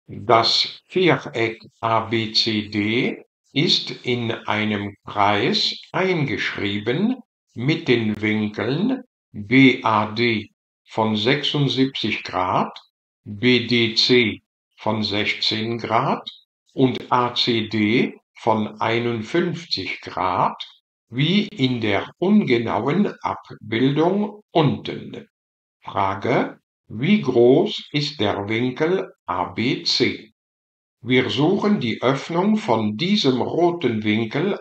Das Viereck ABCD ist in einem Kreis eingeschrieben mit den Winkeln BAD von 76 Grad, BDC von 16 Grad und ACD von 51 Grad, wie in der ungenauen Abbildung unten. Frage: Wie groß ist der Winkel ABC? Wir suchen die Öffnung von diesem roten Winkel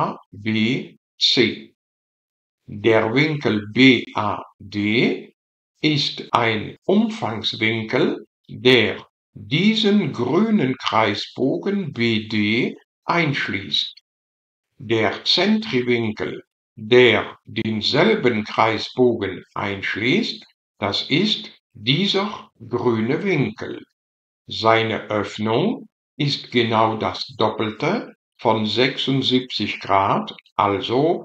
ABC. Der Winkel BAD ist ein Umfangswinkel, der diesen grünen Kreisbogen BD einschließt. Der Zentriwinkel, der denselben Kreisbogen einschließt, das ist dieser grüne Winkel. Seine Öffnung ist genau das Doppelte von 76 Grad, also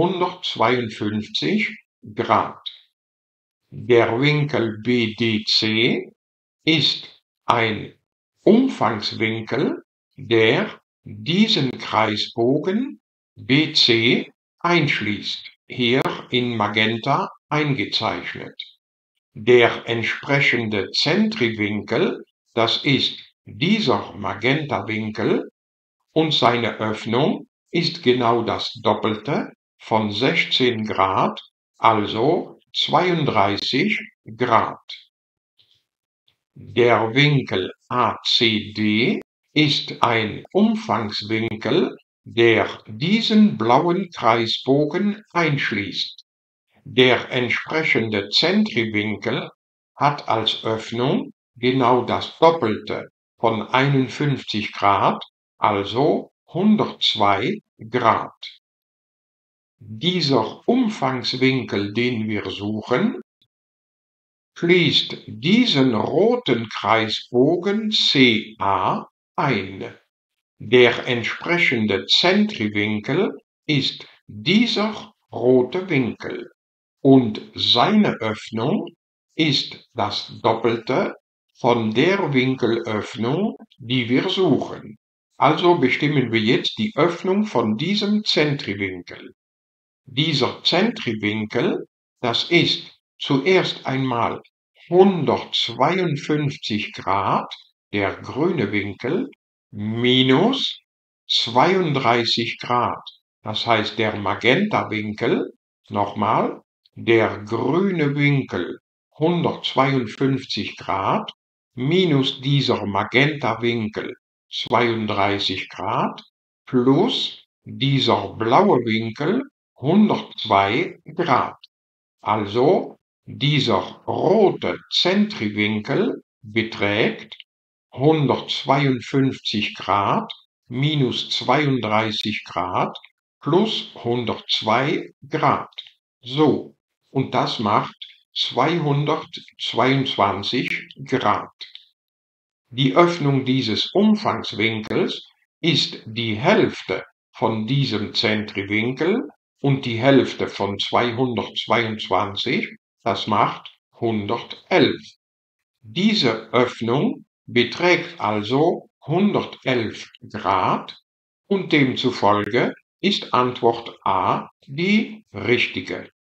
152 Grad. Der Winkel BDC ist ein Umfangswinkel, der diesen Kreisbogen BC einschließt, hier in Magenta eingezeichnet. Der entsprechende Zentriwinkel, das ist dieser Magentawinkel, und seine Öffnung ist genau das Doppelte von 16 Grad, also 32 Grad. Der Winkel ACD ist ein Umfangswinkel, der diesen blauen Kreisbogen einschließt. Der entsprechende Zentriwinkel hat als Öffnung genau das Doppelte von 51 Grad, also 102 Grad. Dieser Umfangswinkel, den wir suchen, schließt diesen roten Kreisbogen CA ein. Der entsprechende Zentriwinkel ist dieser rote Winkel und seine Öffnung ist das Doppelte von der Winkelöffnung, die wir suchen. Also bestimmen wir jetzt die Öffnung von diesem Zentriwinkel. Dieser Zentriwinkel, das ist zuerst einmal 152 Grad, der grüne Winkel, minus 32 Grad, das heißt der Magentawinkel, nochmal, der grüne Winkel 152 Grad minus dieser Magentawinkel 32 Grad plus dieser blaue Winkel 102 Grad. Also dieser rote Zentriwinkel beträgt 152 Grad minus 32 Grad plus 102 Grad. So, und das macht 222 Grad. Die Öffnung dieses Umfangswinkels ist die Hälfte von diesem Zentriwinkel und die Hälfte von 222, das macht 111. Diese Öffnung beträgt also 111 Grad und demzufolge ist Antwort A die richtige.